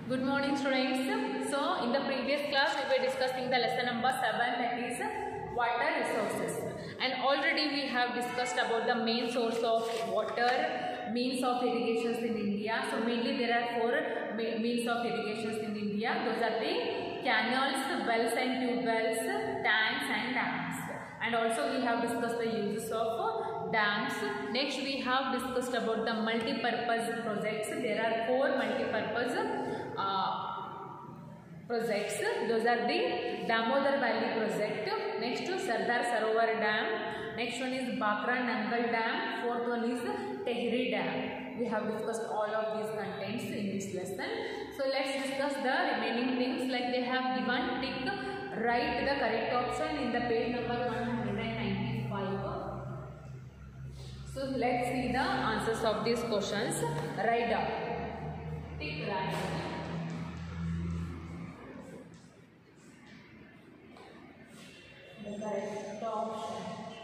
Good morning students. So in the previous class we were discussing the lesson number 7, that is water resources, and already we have discussed about the main source of water, means of irrigations in India. So mainly there are 4 means of irrigations in India. Those are the canals, wells and tube wells, tanks and dams. And also we have discussed the uses of dams. Next we have discussed about the multi-purpose projects. There are 4 multi-purpose projects. Those are the Damodar Valley project. Next Sardar Sarovar Dam. Next one is Bhakra Nangal Dam. Fourth one is Tehri Dam. We have discussed all of these contents in this lesson. So let's discuss the remaining things. Like they have given tick, write the correct option in the page number 195. So let's see the answers of these questions. Write down. Tick right. The correct option.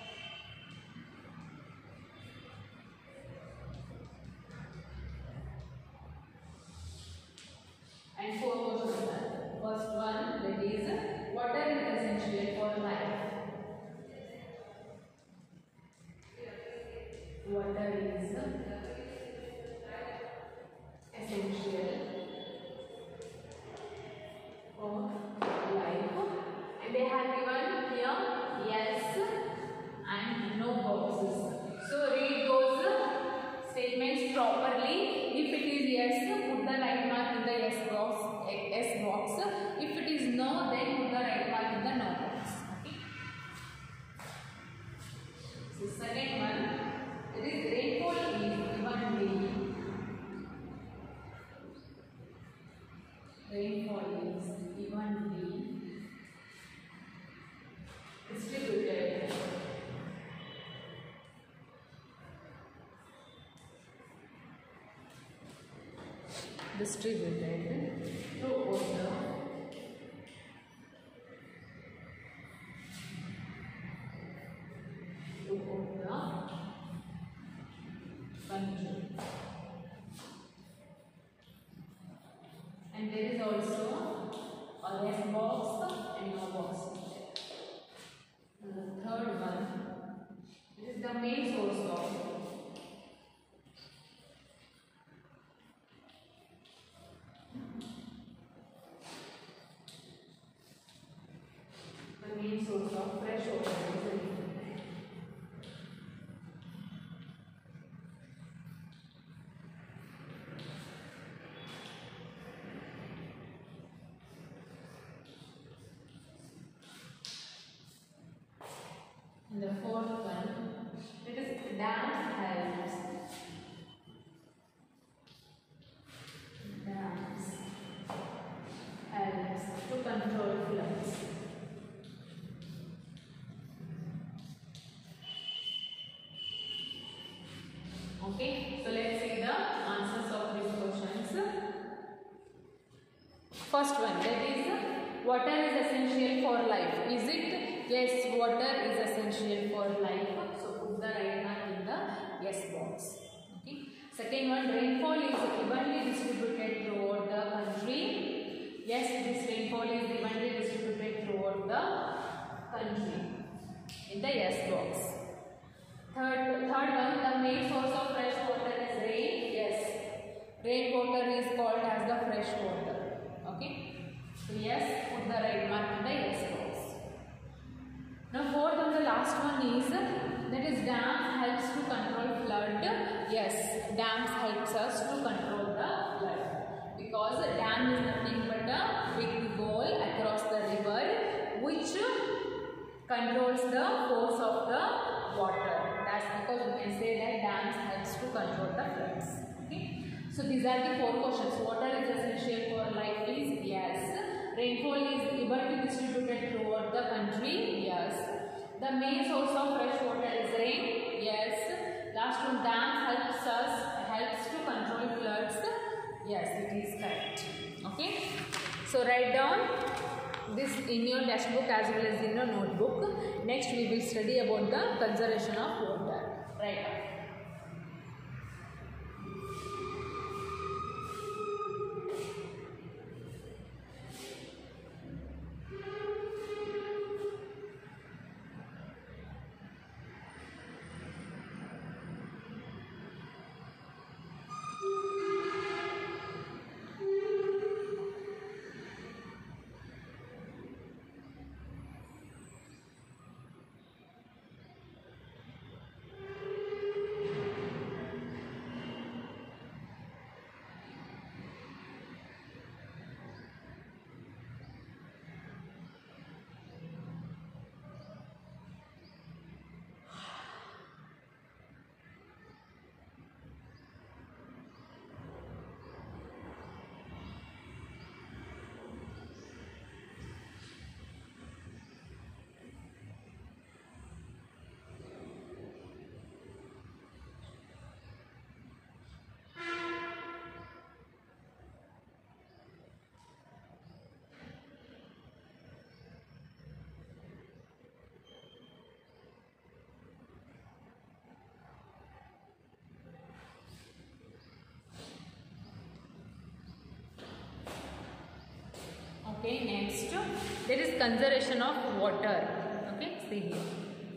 And 4 questions. First one, that is water is essential for life. Water is essential for life. And they have given here yes and no boxes. So read those statements properly. If it is yes, put the right mark in the yes box. If it is no, then put the right mark in the no box. Okay. So second one, it is rainfall is given daily. Rainfall is given daily. Distributed. Distributed throughout the country. And there is also a yes box and no box. And the third one, this is the main source of fresh water. And the fourth one, it is dams helps. Dams helps to control floods. Okay, so let's see the answers of these questions. First one, that is water is essential for life. Is it? Yes, water is essential for life. So put the right mark in the yes box. Okay. Second one, rainfall is evenly distributed throughout the country. Yes, this rainfall is evenly distributed throughout the country. In the yes box. Third one, the main source of fresh water is rain. Yes, rainwater is called as the fresh water. Okay. So yes, put the right mark in the yes box. Now fourth and the last one is, that is dams helps to control flood. Yes, dams helps us to control the flood, because a dam is nothing but a big bowl across the river which controls the force of the water. That's because we can say that dams helps to control the floods. Okay. So these are the 4 questions. Water is essential for life is yes. Rainfall is evenly distributed throughout the country. Yes. The main source of fresh water is rain. Yes. Last one, dams helps to control floods. Yes, it is correct. Okay. So write down this in your textbook as well as in your notebook. Next we will study about the conservation of water. Write down. Okay, next there is conservation of water. Okay, see here.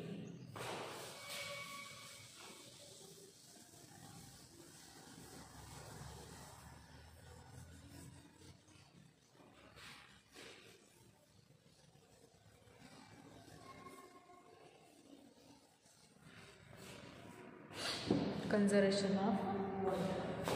Conservation of water.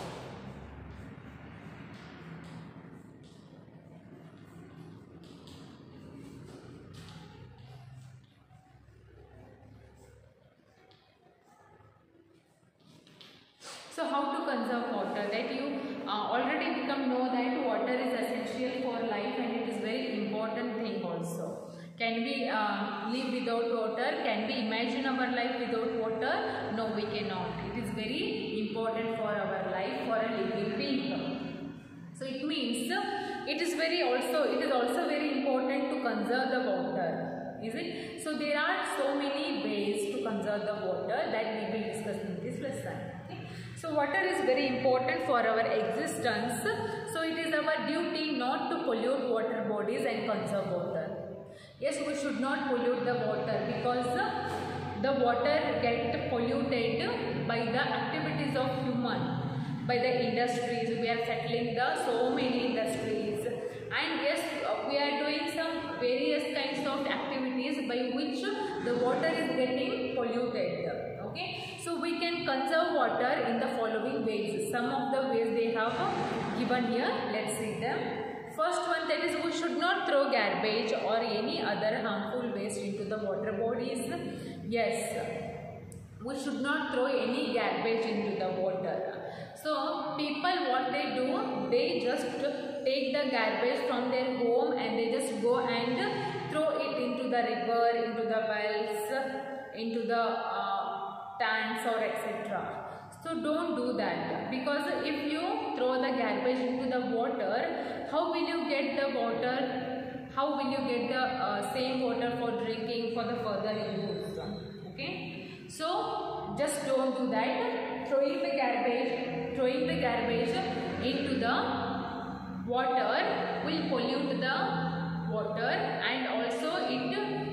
So how to conserve water? That you already become know that water is essential for life and it is very important thing also. Can we live without water? Can we imagine our life without water? No, we cannot. It is very important for our life, for a living being. So it means it is also very important to conserve the water. Is it? So there are so many ways to conserve the water that we will discuss in this lesson. Okay? So water is very important for our existence. So it is our duty not to pollute water bodies and conserve water. Yes, we should not pollute the water because the water gets polluted by the activities of human, by the industries. We are settling so many industries, and yes, we are doing some various kinds of activities by which the water is getting polluted. Okay, so we can conserve water in the following ways. Some of the ways they have given here. Let's see them. First one, that is, we should not throw garbage or any other harmful waste into the water bodies. Yes, we should not throw any garbage into the water. So people, what they do, they just take the garbage from their home and they just go and throw it into the river, into the wells, into the tanks or etc. So don't do that, because if you throw the garbage into the water, how will you get the water? How will you get the same water for drinking, for the further use? Okay, so just don't do that. Throwing the garbage into the water will pollute the water, and also it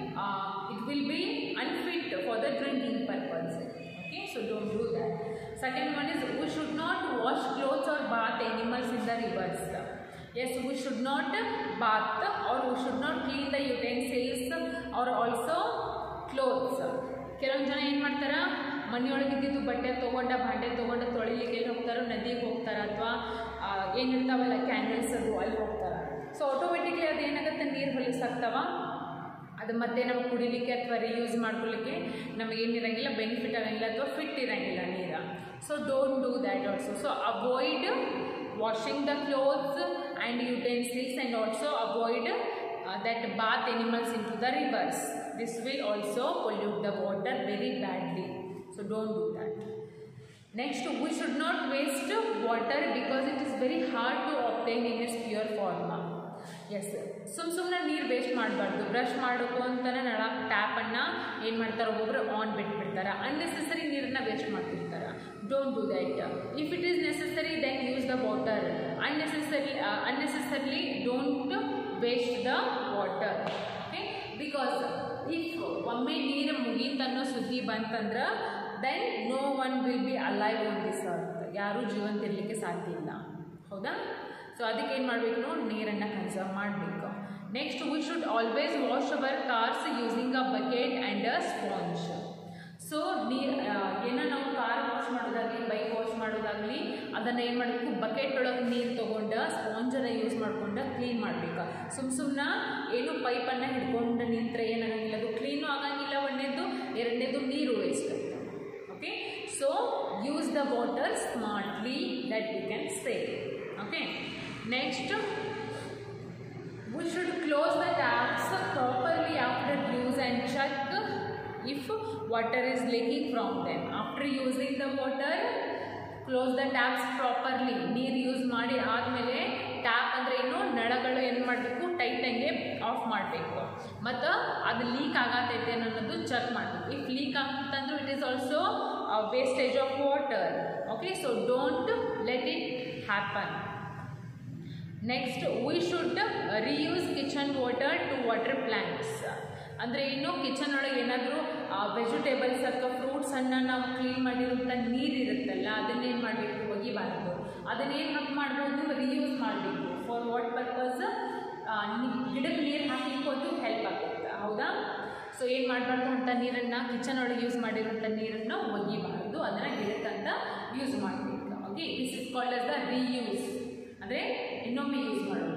will be unfit for the drinking purpose. Okay, so don't do that. Second one is, we should not wash clothes or bath animals in the rivers. Yes, we should not bath or we should not clean the utensils or also clothes. ಕೆಲವೊಂದು ಜನ ಏನು ಮಾಡ್ತಾರೆ, ಮನೆಯೊಳಗಿದ್ದು ಬಟ್ಟೆ ತೊಗೊಂಡ ಭಾಂಡೆ ತೊಗೊಂಡು ತೊಳಿಲಿಕ್ಕೆ ಎಲ್ಲಿ ಹೋಗ್ತಾರೋ, ನದಿಗೆ ಹೋಗ್ತಾರೆ, ಅಥವಾ ಏನಿರ್ತಾವಲ್ಲ ಕ್ಯಾಂಡಲ್ಸ್ ಅದು ಅಲ್ಲಿ ಹೋಗ್ತಾರೆ. ಸೊ ಆಟೋಮೆಟಿಕ್ಲಿ ಅದು ಏನಾಗುತ್ತೆ, ನೀರು ಹೊಲಸಾಗ್ತಾವ. ಅದು ಮತ್ತೆ ನಾವು ಕುಡಿಲಿಕ್ಕೆ ಅಥವಾ ರಿಯೂಸ್ ಮಾಡ್ಕೊಳ್ಳಿಕ್ಕೆ ನಮಗೇನಿರಂಗಿಲ್ಲ, ಬೆನಿಫಿಟ್ ಆಗಂಗಿಲ್ಲ ಅಥವಾ ಫಿಟ್ ಇರಂಗಿಲ್ಲ ನೀರು. So don't do that also. So avoid washing the clothes and utensils, and also avoid that bath animals into the rivers. This will also pollute the water very badly. So don't do that. Next, we should not waste water because it is very hard to obtain in its pure form. Yes, ಸುಮ್ಮನೆ ನೀರು waste ಮಾಡಬಾರ್ದು. Brush ಮಾಡೋಕು ಅಂತಾನೆ ನಳ ಟ್ಯಾಪನ್ನು ಏನು ಮಾಡ್ತಾರೆ, ಒಬ್ಬೊಬ್ಬರು on ಬಿಟ್ಬಿಡ್ತಾರೆ. ಅನ್ನೆಸೆಸರಿ ನೀರನ್ನು ವೇಸ್ಟ್ ಮಾಡ್ತಿರ್ತಾರೆ. Don't do that. If it is necessary then use the water. Unnecessarily don't waste the water. Okay, because if ಒಮ್ಮೆ ನೀರು ಮುಗೀತನ್ನೋ ಸುದ್ದಿ ಬಂತಂದ್ರೆ then no one will be alive on this earth. ಯಾರೂ ಜೀವಂತ ಇರಲಿಕ್ಕೆ ಸಾಧ್ಯ ಇಲ್ಲ. ಹೌದಾ? ಸೊ ಅದಕ್ಕೆ ಏನು ಮಾಡಬೇಕು, ನಾವು ನೀರನ್ನು ಕನ್ಸರ್ವ್ ಮಾಡಬೇಕು. Next, we should always wash our cars using a bucket and a sponge. So ನೀರು ಏನೋ ನಾವು ಕಾರ್ ವಾಶ್ ಮಾಡೋದಾಗಲಿ, ಬೈಕ್ ವಾಶ್ ಮಾಡೋದಾಗಲಿ, ಅದನ್ನು ಏನು ಮಾಡಬೇಕು, ಬಕೆಟ್ ಒಳಗೆ ನೀರು ತೊಗೊಂಡು ಸ್ಪಾಂಜನ್ನು ಯೂಸ್ ಮಾಡ್ಕೊಂಡು ಕ್ಲೀನ್ ಮಾಡಬೇಕು. ಸುಮ್ಮನೆ ಏನು ಪೈಪನ್ನು ಹಿಡ್ಕೊಂಡು ನಿಂತರೆ ಏನಾಗಂಗಿಲ್ಲ, ಅದು ಕ್ಲೀನು ಆಗಂಗಿಲ್ಲ. ಒಂದನೇದು, ಎರಡನೇದು ನೀರು waste. Okay, so use the water smartly, that we can save. Okay, next, we should close the taps properly after use and check if water is leaking from them. After using the water, close the taps properly. ನೀರು use ಮಾಡಿ ಆದಮೇಲೆ tap ಅಂದರೆ ಏನು, ನಳಗಳು ಏನು ಮಾಡಬೇಕು, ಟೈಟಾಗಿ of ಮಾಡಬೇಕು. ಮತ್ತು ಅದು ಲೀಕ್ ಆಗತೈತೆ ಅನ್ನೋದು ಚೆಕ್ ಮಾಡಬೇಕು. ಇಫ್ ಲೀಕ್ ಆಗ್ತಂದ್ರೆ it is also wastage of water. Okay, so don't let it happen. Next we should reuse kitchen water to water plants. ಅಂದರೆ ಇನ್ನು ಕಿಚನ್ ಒಳಗೆ ಏನಾದರೂ ವೆಜಿಟೇಬಲ್ಸ್ ಅಥವಾ ಫ್ರೂಟ್ಸನ್ನು ನಾವು ಕ್ಲೀನ್ ಮಾಡಿರೋಂಥ ನೀರು ಇರುತ್ತಲ್ಲ ಅದನ್ನೇನು ಮಾಡಬೇಕು, ಒಗಿಬಾರ್ದು. ಅದನ್ನೇನು ಮಾಡ್ಬೋದು, ರಿಯೂಸ್ ಮಾಡಬೇಕು. For what purpose? ಗಿಡಕ್ಕೆ ನೀರು ಹಾಕಲಿಕ್ಕೂ ಅದು ಹೆಲ್ಪ್ ಆಗುತ್ತೆ, ಹೌದಾ? ಸೊ ಏನು ಮಾಡಬಾರ್ದು ಅಂತ ನೀರನ್ನು, ಕಿಚನ್ ಒಳಗೆ ಯೂಸ್ ಮಾಡಿರೋಂಥ ನೀರನ್ನು ಒಗಿಬಾರ್ದು, ಅದನ್ನು ಗಿಡಕ್ಕಂತ ಯೂಸ್ ಮಾಡಬೇಕು. Okay, this is called as the reuse, ಅಂದರೆ ಇನ್ನೊಮ್ಮೆ ಯೂಸ್ ಮಾಡೋದು.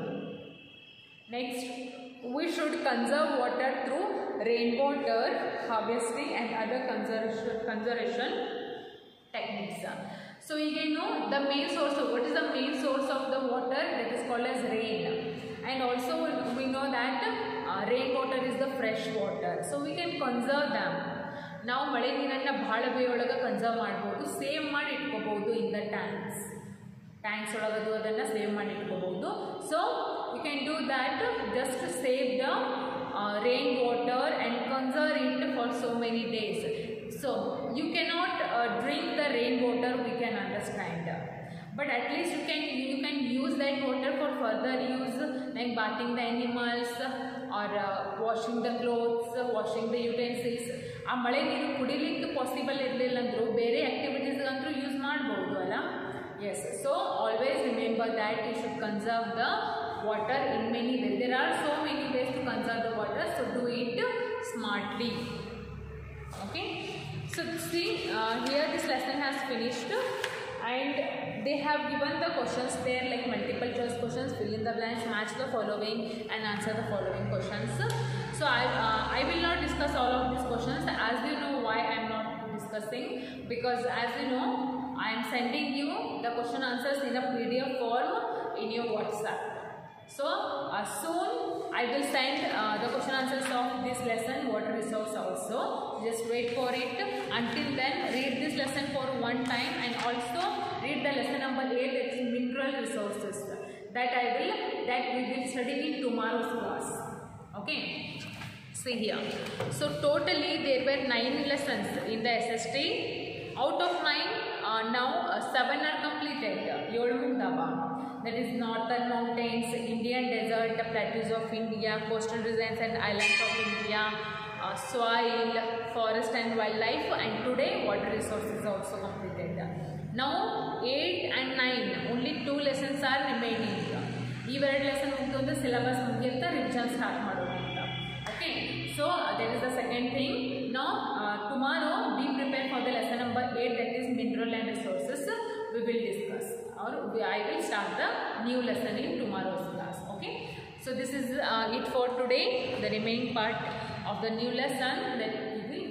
Next we should conserve water through rainwater harvesting and other conservation techniques. So again, the main source of what is the main source of the water? That is called as rain. And also we know that rainwater is the fresh water, so we can conserve them. ನಾವು ಮಳೆ ನೀರನ್ನು ಭಾಳ ಬೇಯೊಳಗೆ conserve ಮಾಡ್ಬೋದು, save ಮಾಡಿ ಇಟ್ಕೋಬಹುದು in the thanks ಒಳಗದು ಅದನ್ನು save ಮಾಡಿ ಇಟ್ಕೋಬಹುದು. So you can do that, just save the rain water and conserve it for so many days. So you cannot drink the rain water, we can understand, but at least you can use that water for further use, like bathing the animals or washing the clothes, washing the utensils. ಆ ಮಳೆ ನೀರು ಕುಡಿಲಿಕ್ಕೆ possible ಇರಲಿಲ್ಲ ಅಂದರೂ ಬೇರೆ ಆ್ಯಕ್ಟಿವಿಟೀಸ್ಗಂತೂ use ಮಾಡ್ಬೋದು ಅಲ್ಲ. Yes, so always remember that you should conserve the water in many ways. There are so many ways to conserve the water, so do it smartly. Okay, so see, here this lesson has finished and they have given the questions there, like multiple choice questions. Fill in the blanks, match the following and answer the following questions. So I will not discuss all of these questions. As you know why I am not discussing, because as you know I am sending you the question answers in a PDF form in your WhatsApp. So soon I will send the question answers of this lesson, water resource also. Just wait for it. Until then, read this lesson for one time and also read the lesson number 8, that is mineral resources. That we will study in tomorrow's class. Okay. See here. So totally there were 9 lessons in the SST. Out of 9, now 7 are completed. That is northern mountains, Indian desert, plateaus of India, coastal regions and islands of India, soil, forest and wildlife, and today water resources also completed. Now 8 and 9, only 2 lessons are remaining. Ee 2 lesson mugittu syllabus mugiyutta revision start madodu anta. Okay, so that is the second thing. Now tomorrow be prepared for the lesson number 8, that is mineral and resources. We will discuss, or I will start the new lesson in tomorrow's class. Okay, so this is it for today. The remaining part of the new lesson that we will